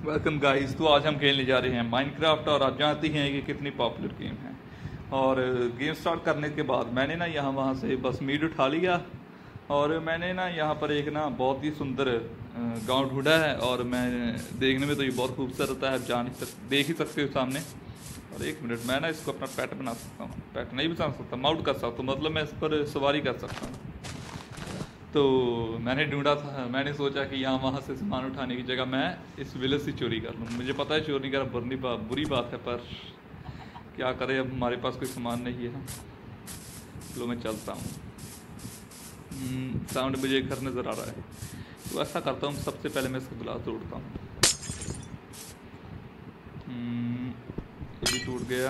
Welcome guys. तो आज हम खेलने जा रहे हैं माइनक्राफ्ट और आप जानते हैं कि कितनी पॉपुलर गेम है। और गेम स्टार्ट करने के बाद मैंने ना यहाँ वहाँ से बस मीट उठा लिया और मैंने ना यहाँ पर एक ना बहुत ही सुंदर गांव ढूंढा है। और मैं देखने में तो ये बहुत खूबसूरत है, आप जान ही देख ही सकते हो सामने। और एक मिनट, मैं ना इसको अपना पेट बना सकता हूँ। पेट नहीं बना सकता, माउंट कर सकता हूँ, मतलब मैं इस पर सवारी कर सकता हूँ। तो मैंने ढूंढा था, मैंने सोचा कि यहाँ वहाँ से सामान उठाने की जगह मैं इस विलेज से चोरी कर लूँ। मुझे पता है चोरी करना बुरी बात है, पर क्या करें, अब हमारे पास कोई सामान नहीं है। चलो मैं चलता हूँ। साउंड मुझे घर नज़र आ रहा है, तो ऐसा करता हूँ, सबसे पहले मैं इसका गिलास तोड़ता हूँ। ये भी टूट गया।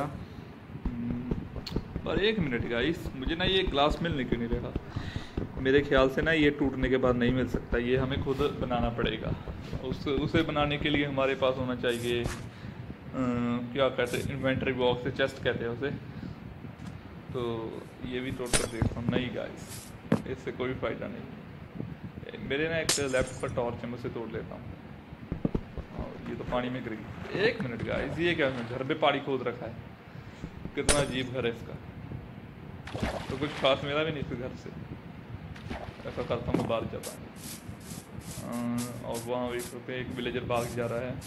पर एक मिनट गाइस, मुझे ना ये ग्लास मिलने क्यों नहीं रहा। मेरे ख्याल से ना ये टूटने के बाद नहीं मिल सकता, ये हमें खुद बनाना पड़ेगा। उसे बनाने के लिए हमारे पास होना चाहिए क्या कहते हैं, इन्वेंटरी बॉक्स, चेस्ट कहते हैं उसे। तो ये भी तोड़ कर देखता हूँ। नहीं गाइस, इससे कोई फ़ायदा नहीं। मेरे ना एक लेफ्ट पर टॉर्च है, मैं उसे तोड़ लेता हूँ। और ये तो पानी में गिर गई। एक मिनट गाइस, ये क्या है, घर पे पानी खोद रखा है। कितना अजीब घर है इसका। तो कुछ खास मेरा भी नहीं इस घर से। ऐसा करता हूँ, मैं बाहर जाता हूँ। और वहाँ एक विलेजर भाग जा रहा है।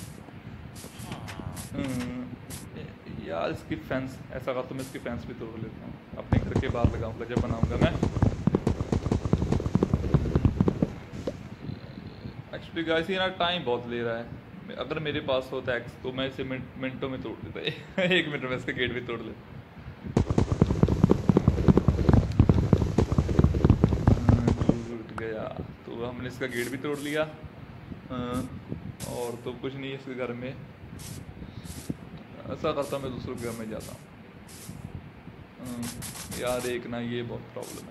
यार इसकी फेंस, ऐसा करता हूँ मैं इसकी फेंस भी तोड़ लेता हूँ, अपने घर के बाहर लगाऊंगा जब बनाऊंगा मैं। एक्चुअली गाइस ये ना टाइम बहुत ले रहा है। अगर मेरे पास होता एक्स तो मैं इसे मिनटों में तोड़ देता। एक मिनट में इसका गेट भी तोड़ लेता। तो हमने इसका गेट भी तोड़ लिया। और तो कुछ नहीं है इसके घर में। ऐसा करता हूँ, मैं दूसरों के घर में जाता हूँ। यार एक ना ये बहुत प्रॉब्लम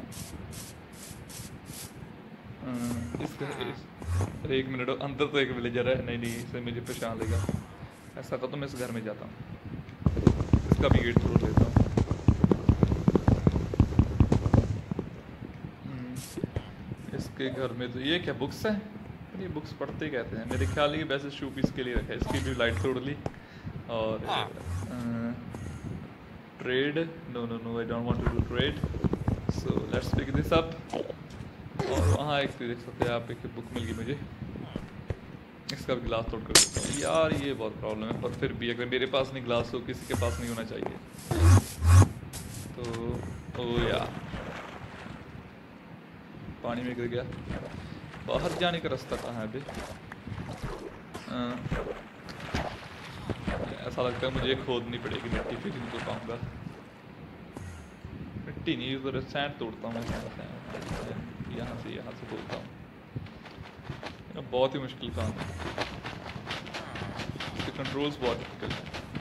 है। एक मिनट, अंदर तो एक विलेजर है। नहीं इसे मुझे पहचान लेगा। ऐसा करता हूँ, मैं इस घर में जाता हूँ, इसका भी गेट तोड़ लेता हूँ। इसके घर में तो ये क्या बुक्स है, ये बुक्स पढ़ते कहते हैं मेरे ख्याल। ये वैसे शू पीस के लिए रखा है। इसकी भी लाइट तोड़ ली। और trade, no I don't want to do trade, so let's pick this up. और वहाँ एक देख सकते हैं आप, एक बुक मिल गई मुझे। इसका भी गिलास तोड़ कर देता हूँ। यार ये बहुत प्रॉब्लम है, पर फिर भी अगर मेरे पास नहीं गिलास हो, किसी के पास नहीं होना चाहिए। तो ओ यार पानी में गिर गया। बाहर जाने का रास्ता कहाँ है अभी? ऐसा लगता है मुझे खोदनी पड़ेगी मिट्टी, फिर इनको पाऊंगा। मिट्टी नहीं, उधर सैंड तोड़ता हूँ। यहाँ से तोड़ता हूँ। बहुत ही मुश्किल काम है, इसके कंट्रोल्स बहुत डिफिकल्ट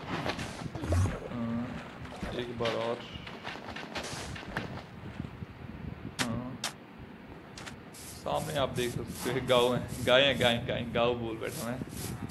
हैं। एक बार और। सामने आप देख सकते हैं गाँव है, गाँव बोल बैठा मैं।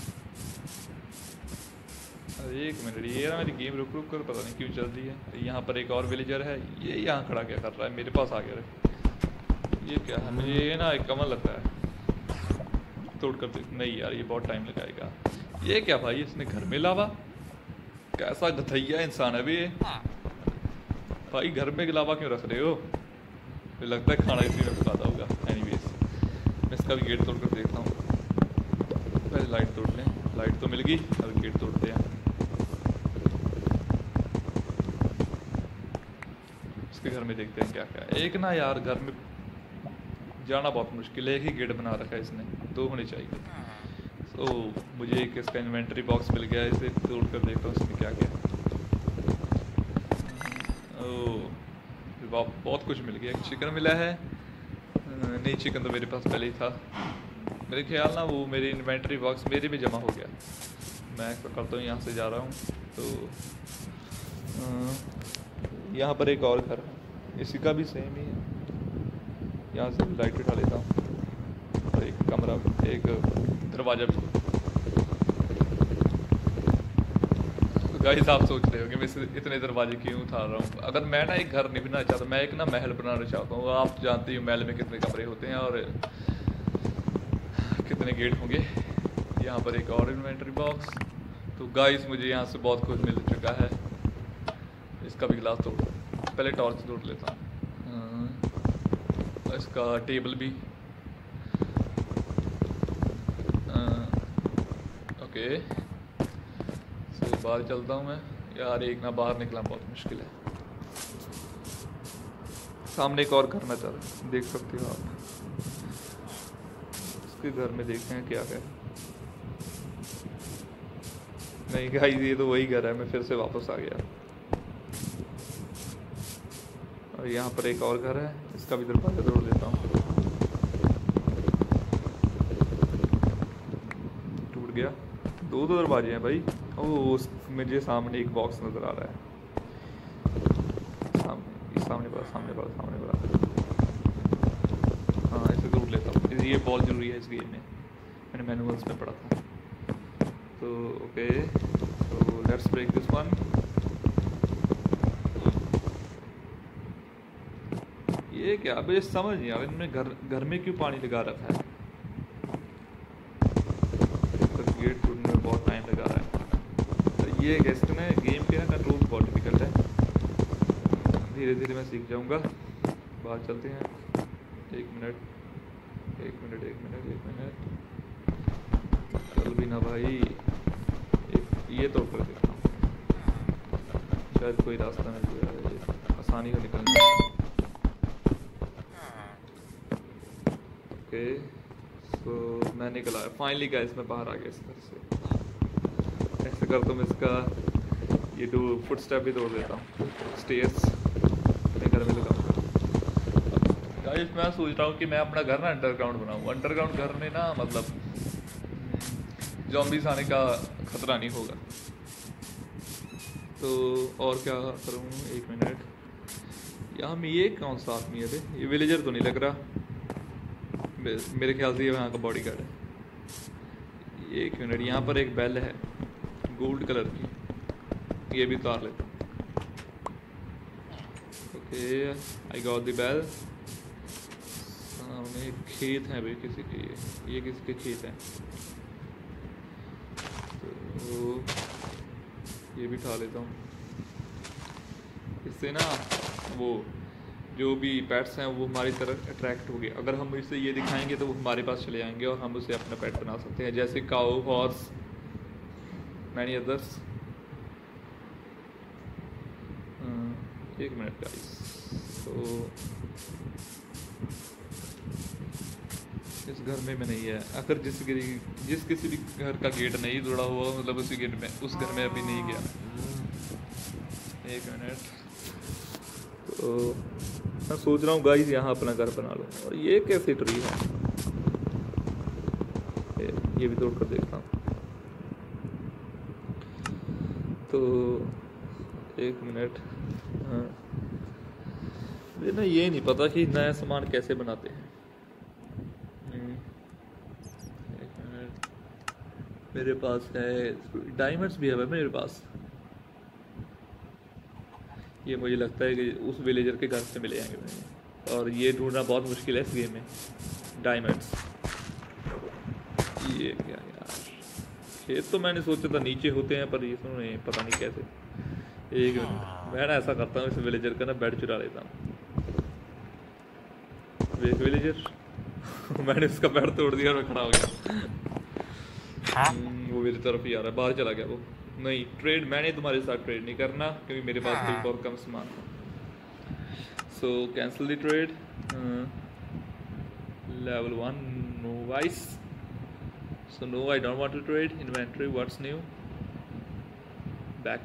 अरे एक मिनट, ये ना मेरी गेम रुक कर पता नहीं क्यों चल रही है। यहाँ पर एक और विलेजर है, ये यहाँ खड़ा क्या कर रहा है, मेरे पास आ गया। ये क्या है, मुझे ये ना एक कमल लगता है। तोड़ कर देख। नहीं यार ये बहुत टाइम लगाएगा। ये क्या भाई, इसने घर में लावा, कैसा गथैया इंसान है अभी ये। भाई घर में लावा क्यों रख रहे हो? मुझे लगता है खाना इसी में पकाता होगा। एनीवेज मैं इसका भी गेट तोड़ कर देखता हूँ। पहले लाइट तोड़ लें। लाइट तो मिल गई, अब गेट तोड़ते हैं। इसके घर में देखते हैं क्या क्या है। एक ना यार घर में जाना बहुत मुश्किल है। एक ही गेट बना रखा है इसने, दो होने चाहिए। तो मुझे एक इसका इन्वेंटरी बॉक्स मिल गया, इसे तोड़ कर देखता हूँ इसमें क्या क्या है। ओह बहुत कुछ मिल गया। एक चिकन मिला है। नहीं चिकन तो मेरे पास पहले ही था। मेरे ख्याल ना वो मेरी इन्वेंटरी बॉक्स मेरे में जमा हो गया। मैं करता हूँ, यहाँ से जा रहा हूँ। तो यहाँ पर एक और घर है, इसी का भी सेम ही है। यहाँ से लाइट उठा लेता हूँ और एक कमरा, एक दरवाज़ा भी। तो गाइस आप सोच रहे हो कि मैं इतने दरवाजे क्यों उठा रहा हूँ। अगर मैं ना एक घर नहीं बनाना चाहता, मैं एक ना महल बनाना चाहता हूँ। आप जानते हो महल में कितने कमरे होते हैं और कितने गेट होंगे। यहाँ पर एक और इन्वेंटरी बॉक्स। तो गाइस मुझे यहाँ से बहुत कुछ मिल चुका है। इसका भी गिलास तोड़, पहले टॉर्च तोड़ लेता हूँ। इसका टेबल भी ओके। सो बाहर चलता हूँ मैं यार, एक ना बाहर निकलना बहुत मुश्किल है। सामने एक और घर नजर देख सकते हो आप, उसके घर में देखते हैं क्या है। नहीं गाइस ये तो वही घर है, मैं फिर से वापस आ गया। और यहाँ पर एक और घर है, इसका भी दरवाजा तोड़ देता हूँ। टूट गया। दो दरवाजे हैं भाई। ओह मुझे सामने एक बॉक्स नजर आ रहा है। सामने पड़ा। हाँ इसे तोड़ लेता हूँ। ये बहुत ज़रूरी है इस गेम में, मैंने मैनुअल्स में पढ़ा था। तो ओके, तो लेट्स ब्रेक दिस वन। ये क्या, मुझे समझ नहीं आ रहा इन्होंने घर में क्यों पानी लगा रखा है। तो गेट टूटने में बहुत टाइम लगा रहा है। तो ये गेस्ट में गेम के ना कंट्रोल बहुत डिफिकल्ट है। धीरे धीरे मैं सीख जाऊंगा। बाहर चलते हैं। एक मिनट चल भी ना भाई। ये तोड़ कर देता हूँ, शायद कोई रास्ता मिल जाए आसानी से निकलने। ओके सो मैं निकल आया फाइनली गाइस, मैं बाहर आ गया इस घर से। ऐसे करता हूँ इसका ये दो फुट स्टेप भी तोड़ देता हूँ, स्टेयर्स अपने घर में लगाऊंगा। गाइस मैं सोच रहा हूँ कि मैं अपना घर ना अंडरग्राउंड बनाऊँ। अंडरग्राउंड घर में ना मतलब ज़ॉम्बीज़ आने का खतरा नहीं होगा। तो और क्या करूँ, एक मिनट। यहाँ में ये कौन सा आदमी है? ये विलेजर तो नहीं लग रहा, मेरे ख्याल से ये यहाँ का बॉडीगार्ड है। एक मिनट, यहाँ पर एक बेल है गोल्ड कलर की, ये भी उतार लेता हूँ। Okay I got the bell. सामने खेत है भाई किसी के, ये किसी के खेत हैं। तो ये भी उठा लेता हूँ। इससे ना वो जो भी पेट्स हैं वो हमारी तरफ अट्रैक्ट हो गए। अगर हम इसे ये दिखाएंगे तो वो हमारे पास चले आएंगे और हम उसे अपना पेट बना सकते हैं, जैसे काऊ, हॉर्स, मैनी अदर्स। एक मिनट गाइस, तो इस घर में नहीं है। अगर जिस किसी भी घर का गेट नहीं जुड़ा हुआ मतलब उसी गेट में, उस घर में अभी नहीं गया। एक मिनट, तो मैं सोच रहा हूँ गाइस यहाँ अपना घर बना लूँ। और ये कैसे ट्री है, ये भी तोड़ कर देखता हूँ। तो एक मिनट, हाँ मुझे ना ये नहीं पता कि नया सामान कैसे बनाते हैं। एक मिनट, मेरे पास है डायमंड्स भी है मेरे पास। ये मुझे लगता है कि उस विलेजर के घर से मिले जाएंगे मुझे, और ये ढूंढना बहुत मुश्किल है इस गेम में डायमंड्स। ये क्या यार, खेत तो मैंने सोचा था नीचे होते हैं, पर ये सुनो पता नहीं कैसे। एक मिनट, मैं ना ऐसा करता हूँ, इस विलेजर का ना बेड चुरा लेता हूँ। एक विलेजर मैंने उसका बेड तोड़ दिया और मैं खड़ा हो गया। वो मेरी तरफ ही आ रहा है, बाहर चला गया वो। नहीं ट्रेड, मैंने तुम्हारे साथ ट्रेड नहीं करना क्योंकि मेरे पास कोई बहुत कम सामान था। So cancel the trade. Level 1 no vice, so no I don't want to trade. Inventory what's new, back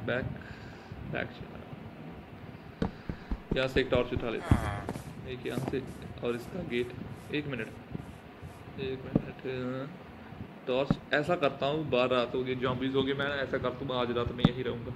यहाँ से एक टॉर्च उठा लेता हूँ, एक यहाँ से, और इसका गेट। एक मिनट टॉर्च ऐसा करता हूँ, बाहर रात होगी, जॉम्बीज होगी, मैं ऐसा करता हूँ आज रात में यहीं रहूँगा।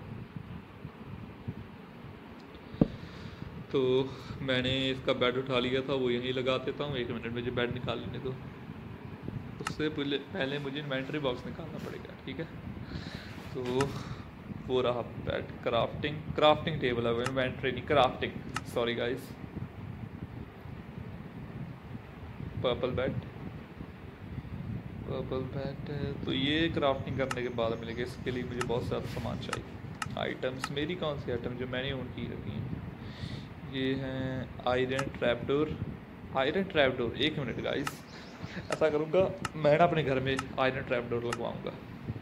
तो मैंने इसका बेड उठा लिया था, वो यहीं लगा देता हूँ। एक मिनट मुझे बेड निकाल लेने दो, उससे पहले मुझे इन्वेंटरी बॉक्स निकालना पड़ेगा, ठीक है। तो वो रहा बेड, क्राफ्टिंग टेबल है, इन्वेंटरी नहीं crafting, sorry guys. Purple bed, bubble bat है, तो ये क्राफ्टिंग करने के बाद मिलेगा। इसके लिए मुझे बहुत सारा सामान चाहिए। आइटम्स मेरी कौन सी आइटम जो मैंने ओन की रखी हैं, ये हैं आयरन ट्रैपडोर। आयरन ट्रैपडोर, एक मिनट गाइस, ऐसा करूँगा मैं ना अपने घर में आयरन ट्रैपडोर लगवाऊँगा।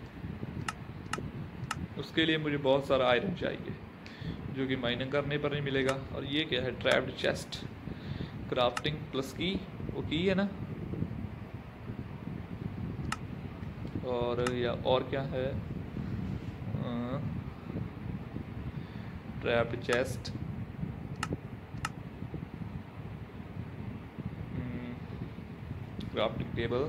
उसके लिए मुझे बहुत सारा आयरन चाहिए जो कि माइनिंग करने पर नहीं मिलेगा। और ये क्या है, ट्रैप्ड चेस्ट, क्राफ्टिंग प्लस की, वो की है ना। और या और क्या है, trapped chest, crafting table,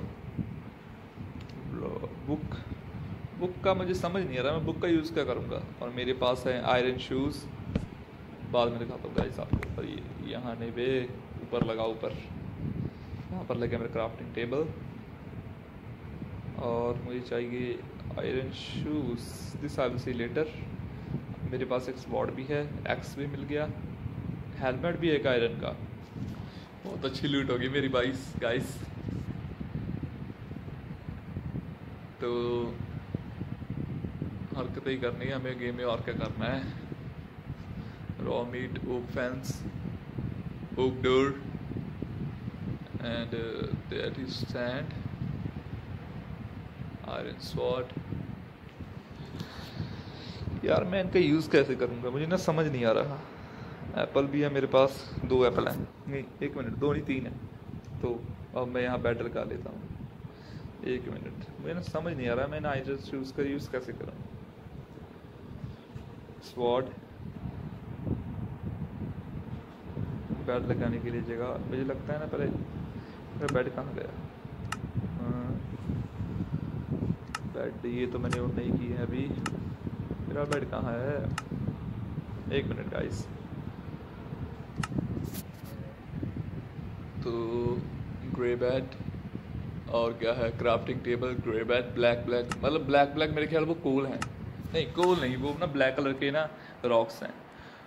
book. Book का मुझे समझ नहीं आ रहा मैं बुक का यूज़ क्या करूँगा। और मेरे पास है आयरन शूज़, बाद में दिखाता हूँ गाइस आपको। ऊपर ये यहाँ नहीं बे, ऊपर लगा, ऊपर यहाँ पर लगे मेरा क्राफ्टिंग टेबल। और मुझे चाहिए iron shoes, this I will see later. मेरे पास एक स्वॉर्ड भी है, एक्स भी मिल गया, हेलमेट भी है एक आयरन का। बहुत अच्छी लूट होगी मेरी गाइस। तो हरकतें ही करनी है हमें गेम में, और क्या करना है। Raw meat, oak fence, oak door and that is sand, iron sword. यार मैं इनका यूज़ कैसे करूँगा, मुझे ना समझ नहीं आ रहा। एप्पल भी है मेरे पास, 2 एप्पल हैं, नहीं 1 मिनट, 2 नहीं 3 है। तो अब मैं यहाँ बैटर लगा लेता हूँ, 1 मिनट। मुझे ना समझ नहीं आ रहा मैं ना आयरन शूज़ का यूज़ कैसे करूँ। स्वॉर्ड, बेड लगाने के लिए जगह, मुझे लगता है ना पहले मेरा बेड कहाँ गया। बेड ये तो मैंने ऑन नहीं की है अभी, मेरा बेड कहाँ है। 1 मिनट गाइस। तो ग्रे बेड, और क्या है, crafting table, grey bed, black मतलब ब्लैक मेरे ख्याल वो कोल हैं, नहीं कोल नहीं, वो ना ब्लैक कलर के ना रॉक्स हैं।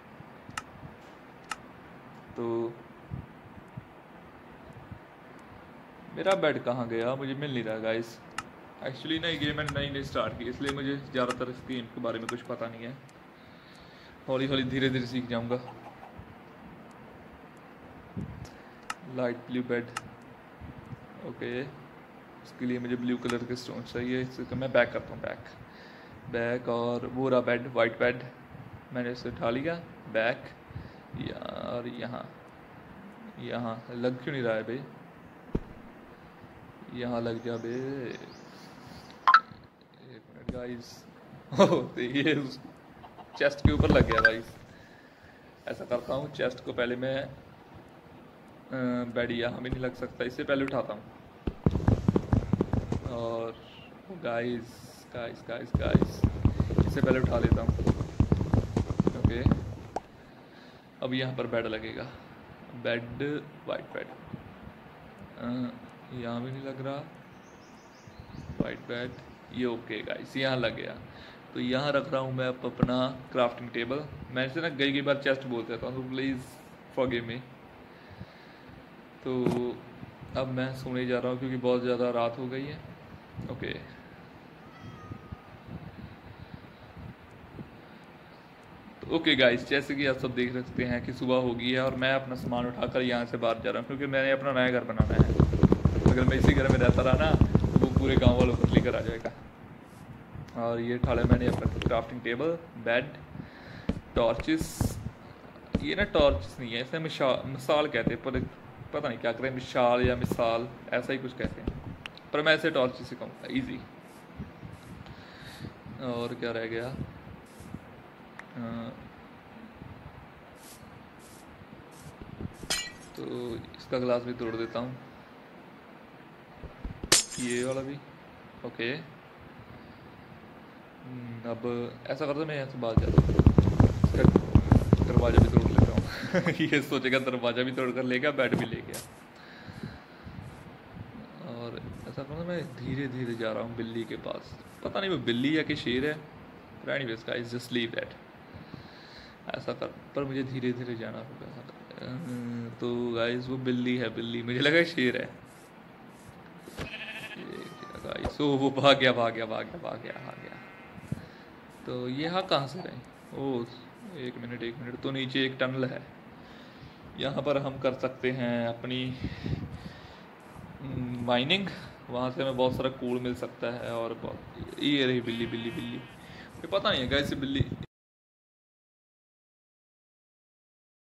तो मेरा बेड कहाँ गया, मुझे मिल नहीं रहा गाइस। एक्चुअली ना ये गेम मैंने नई स्टार्ट की, इसलिए मुझे ज़्यादातर इस गेम के बारे में कुछ पता नहीं है। हौली हौली धीरे धीरे सीख जाऊँगा। Light blue bed, okay. उसके लिए मुझे ब्लू कलर के स्टोन चाहिए, इसको मैं बैक करता हूँ, बैक। और वो रहा बेड, वाइट बेड, मैंने इसे उठा लिया, बैक। और यहाँ लग क्यों नहीं रहा है भाई, यहाँ लग जा बे। 1 मिनट गाइस। तो ये चेस्ट के ऊपर लग गया गाइस। ऐसा करता हूँ, चेस्ट को पहले मैं बेड यहाँ भी नहीं लग सकता, इससे पहले उठाता हूँ। और गाइस इससे पहले उठा लेता हूँ, ओके। अब यहाँ पर बेड लगेगा, बेड, वाइट बेड, यहाँ भी नहीं लग रहा, वाइट बेड, ये ओके गाइस, यहाँ लग गया। तो यहाँ रख रहा हूँ मैं अपना क्राफ्टिंग टेबल। मैं इसे ना कई बार चेस्ट बोल देता हूँ, तो प्लीज़ फॉरगिव मी। तो अब मैं सोने जा रहा हूँ क्योंकि बहुत ज़्यादा रात हो गई है, ओके। तो ओके गाइस, जैसे कि आप सब देख सकते हैं कि सुबह हो गई है और मैं अपना सामान उठाकर यहाँ से बाहर जा रहा हूँ क्योंकि मैंने अपना नया घर बनाना है। अगर मैं इसी घर में रहता रहा ना तो वो पूरे गांव वालों को लेकर आ जाएगा। और ये उठा लिया मैंने अपना क्राफ्टिंग टेबल, बेड, टॉर्चेस। ये ना टॉर्चेस नहीं है, इसे मिसाल कहते हैं, पर पता नहीं क्या करें, मिसाल या मिसाल ऐसा ही कुछ कहते हैं, पर मैं ऐसे टॉर्चेस ही कहूँगा, ईजी। और क्या रह गया, तो इसका ग्लास भी तोड़ देता हूँ, ये वाला भी, ओके। अब ऐसा करता हूँ, मैं यहाँ से बाहर जाता हूँ, इसका दरवाज़ा भी तोड़ लेता हूँ। ये सोचेगा दरवाज़ा भी तोड़ कर ले गया, बेड भी ले गया। और ऐसा करता मैं धीरे धीरे जा रहा हूँ बिल्ली के पास, पता नहीं वो बिल्ली है कि शेर है, anyways guys just leave that. ऐसा कर, पर मुझे धीरे धीरे जाना होगा। तो गाइस वो बिल्ली है, बिल्ली, मुझे लगा शेर है। ये क्या गाइस, ओ वो भाग गया भाग गया भाग गया भाग गया भाग गया। तो ये यहाँ कहाँ से रहे? ओह एक मिनट, तो नीचे एक टनल है, यहाँ पर हम कर सकते हैं अपनी माइनिंग। वहाँ से हमें बहुत सारा कूड़ मिल सकता है। और ये रही बिल्ली, ये पता नहीं है गाइस, बिल्ली